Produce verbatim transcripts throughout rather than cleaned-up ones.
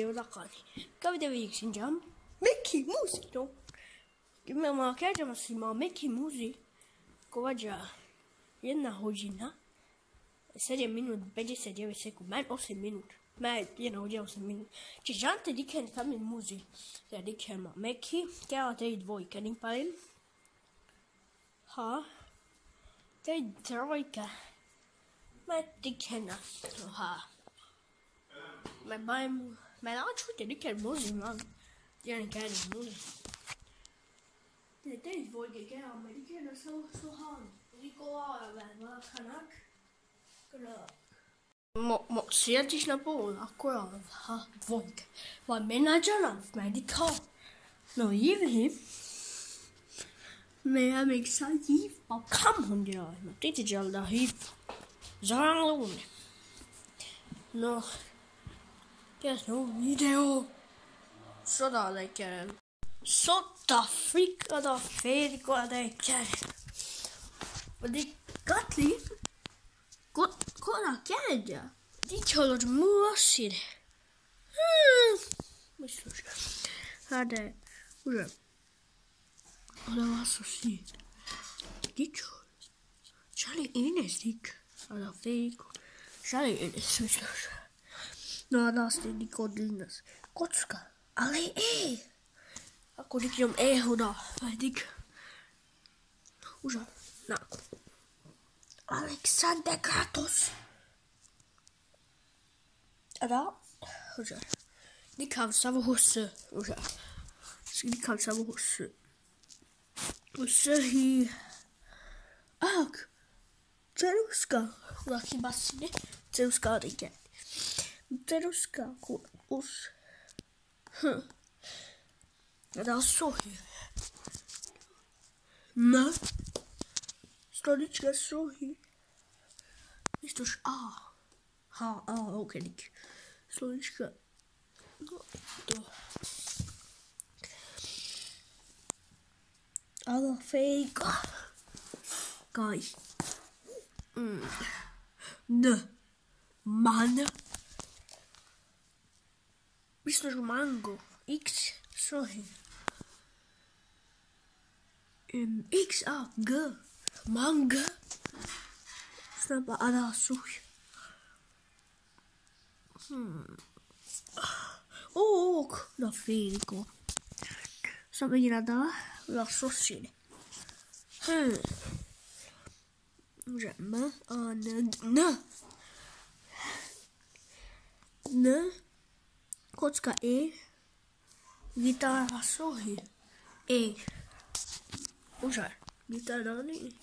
video takani. Kävite viiksin jam. Mickey Mouse, no. Kyllä mä oon käytämässä mä Mickey Mouse. Kovaja. Jedna hodina. sedem minut, pedeset devet sekund. Mä en osam minut. Mä jedna hodina osam minut. Či žante diken kamin muzi. Ja diken mä Mickey. Käy tei dvojka niin paljon. Ha. Tei trojka. Mä diken. Ha. Mä vain. Mä en ajattele diken muzi. Mä tiedän käydä muzi. Tei dvojka käy. Mä diken so so han. Mo, mo, sieltä na puolella, kun ha, dvojka. Vai mennään jalan, mä en tiedä. No, jivi. Men jag mig så giv på kam hon gör. Men det är inte alla hiv. Jalan. No. Det är nog video. Så där läcker. Såtta frika då färg och läcker. Och det gott liv. Gott, kolla gärna. Det håller du måsir. Hmm. Måste jag. Hade. Hur? Och det var så sykt. Dick. Charlie Ines dick. Alla fake. Charlie Ines syks. No, nästi Nikodinas. Koska. Ale ei. Aku dick jom ei hoda. Vai dick. Usa. Na. Alexander Kratos. Ada. Usa. Dick har samma husse. Usa. Dick har samma husse. Usahi. Ak. Ceruska. Laki bassine. Ceruska dikä. Ceruska us. Hm. Ada sohi. Na. Stolička sohi. Istoš a. Ha, a, okej. Okay. Stolička. No, to. Alla fake. Guys. Mm. N. Man. Mister Mango. X. Sorry. Um, X. A. G. Manga. Snappa alla sorry. Hmm. Oh, da fico. Sabe de nada? La sociedade. Hmm. J'aime un ne. Ne. Kocka e. Gitarra sorri. E. Usa. Gitarra ni.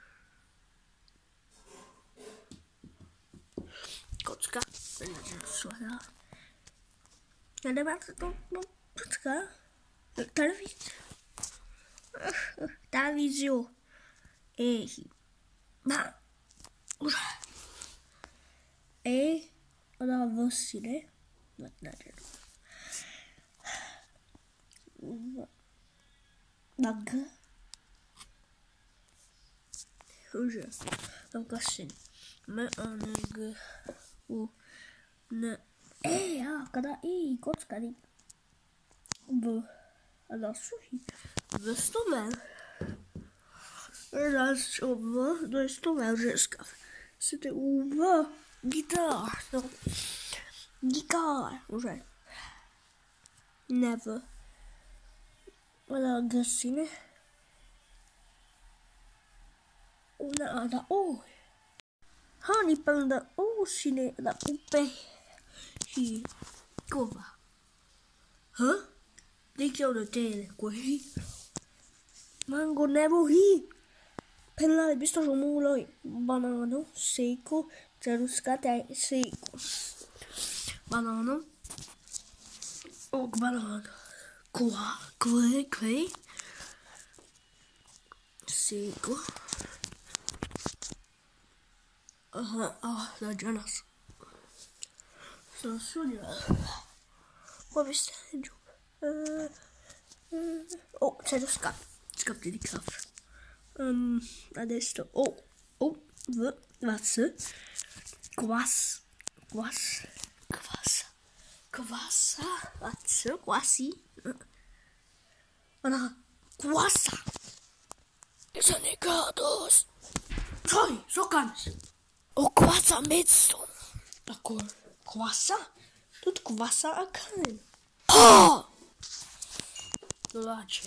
Kocka. Suara. Ada banget tuh. Kocka. Televis. Televisio. E. Na. E. Ada vocile. Bag. Hoje. Não cassei. Me aneg. O. Ne. E. Ah, cada e. Quantos carinhos? B. Ada sushi. Vestomel. Raz uva. Dois tomel ženska. C'était uva. Guitar. Non. Guitar. Уже. Never. Ada gassine. Una ada o. Hani panda o sine da upe. Hi. Kova. Huh? Dicevo da tele, qui. Mango nevo hi. Pellare visto somulo banano secco, ceruscate secco. Banano. Och banano. Qua, qui, qui. Secco. Aha, ah, la Jonas. Sono solo. Qua vi stai giù. Uh, uh, oh, c'è lo scatto. Scatto di caffè. Um, adesso. Oh, oh, v, vas. Quas. Quas. Quas. Kvasa? A co kvasí? Ona kvasa. Se ne kaatos. Toi, sokanes. O kvasa metso. Ako kvasa? Tut kvasa akan. Oh! Lače.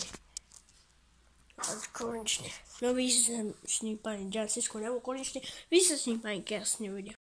Konečně. No víš, že jsem snípaný dělat si skoro, nebo konečně víš, že snípaný krásný video.